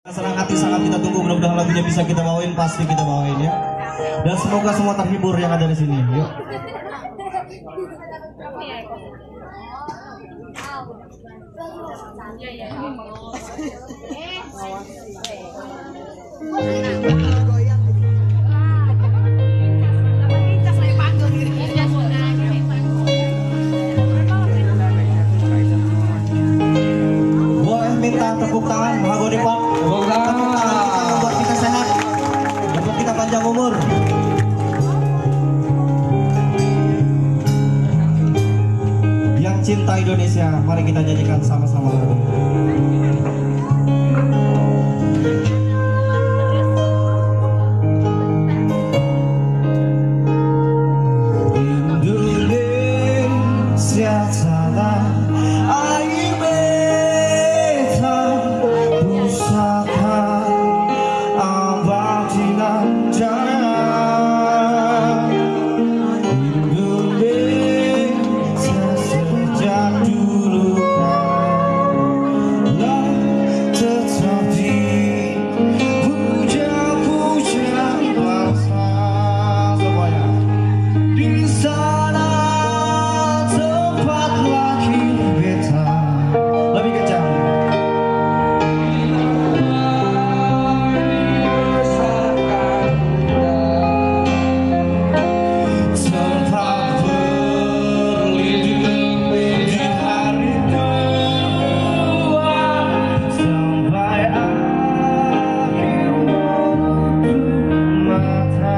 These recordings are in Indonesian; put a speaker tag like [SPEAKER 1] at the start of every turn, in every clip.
[SPEAKER 1] Senang hati sangat kita tunggu, mudah-mudahan lagunya bisa kita bawain, pasti kita bawain ya. Dan semoga semua terhibur yang ada di sini. Yuk. Boleh minta tepuk tangan, Mahagonipan. Tepuk tangan kita membuat kita sehat, membuat kita panjang umur. Yang cinta Indonesia, mari kita nyanyikan sama-sama. Indonesia tanah air beta, pusaka abadi nan jaya. Indonesia sejak dulu kala, tetapi puja-puja bangsa semuanya. Di sana tempat lahir beta. Lebih kencang. Tempat berlindung di hari tua, sampai akhir menutup mata.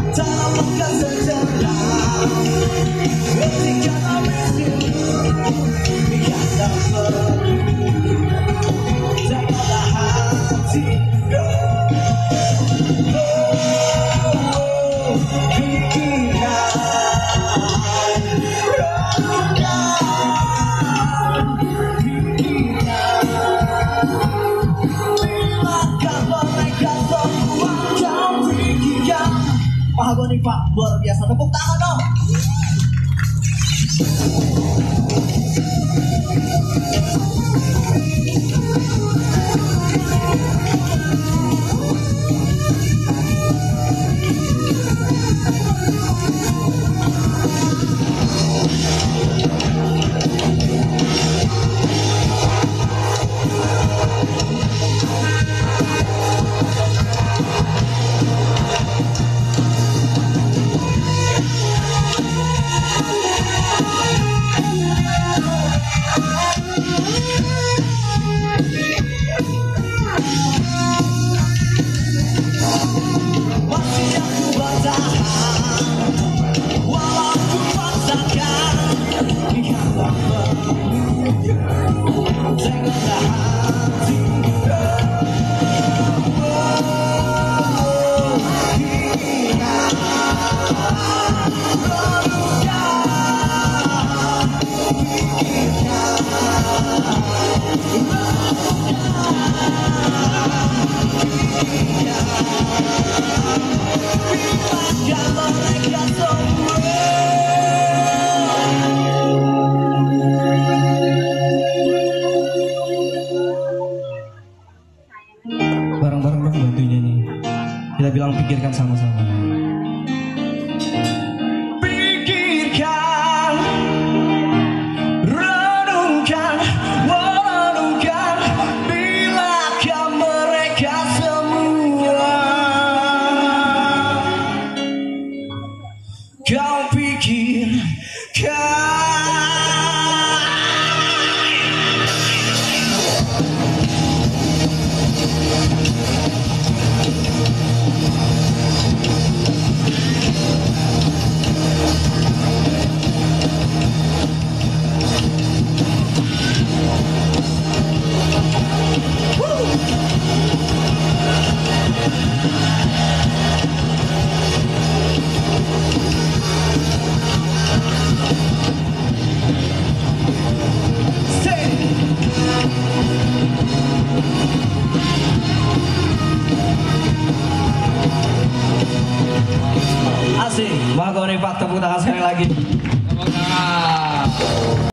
[SPEAKER 1] Ketika I miss you, Janganlah hatiku Mahagoni Pak, luar biasa, tepuk tangan dong. Yeah.